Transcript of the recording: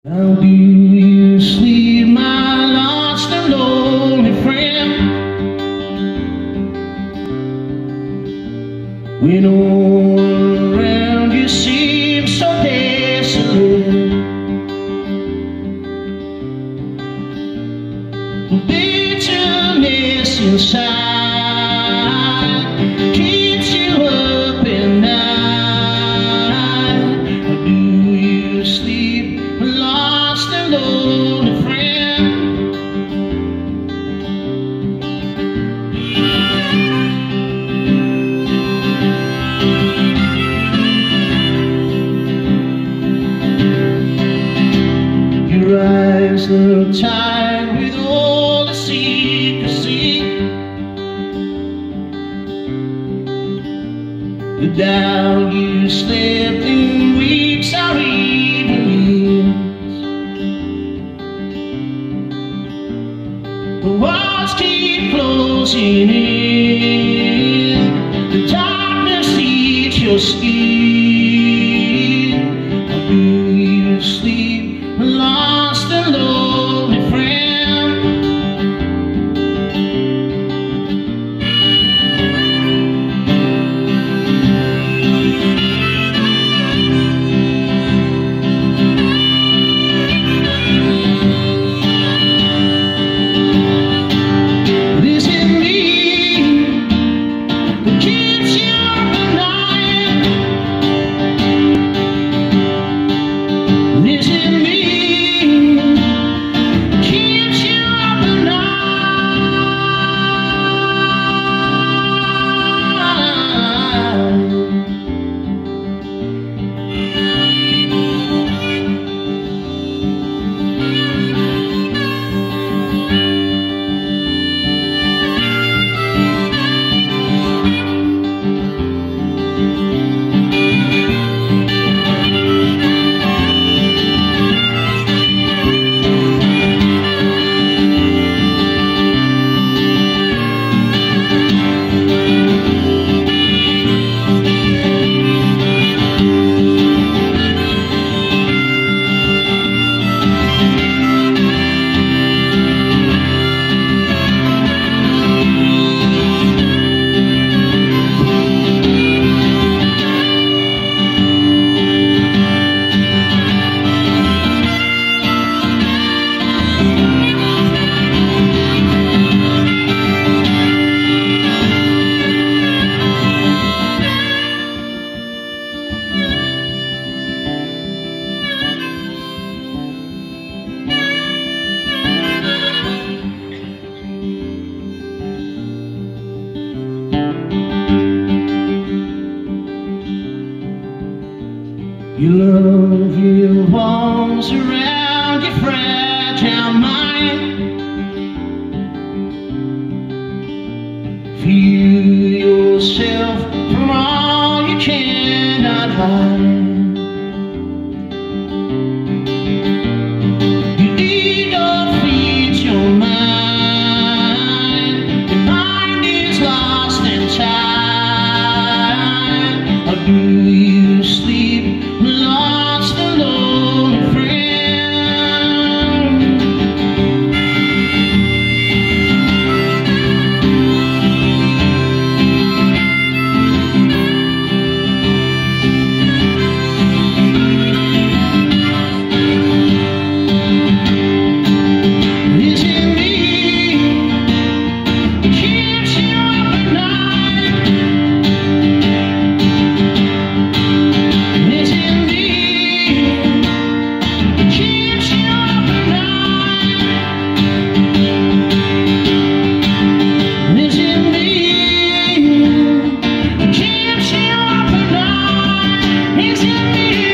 How do you sleep, my lost and lonely friend, when all around you seems so desolate? Bitterness inside keeps you up at night. How do you sleep, lost and lonely friend? Your eyes look tired with all the secrecy. The doubt you slept in weeks or even years. The walls keep closing in. The darkness eats your skin. How do you sleep, lost and lonely friend? This is me that keeps you up at night. This is me that keeps you up at night. Your love revolves around your fragile mind. Feel yourself from all you cannot hide. Your ego feeds your mind. Your mind is lost and tired. How do you sleep, lost and lonely friend? This is me that keeps you up at night. This is me that keeps you up at night. This is me that keeps you up at night. This is me.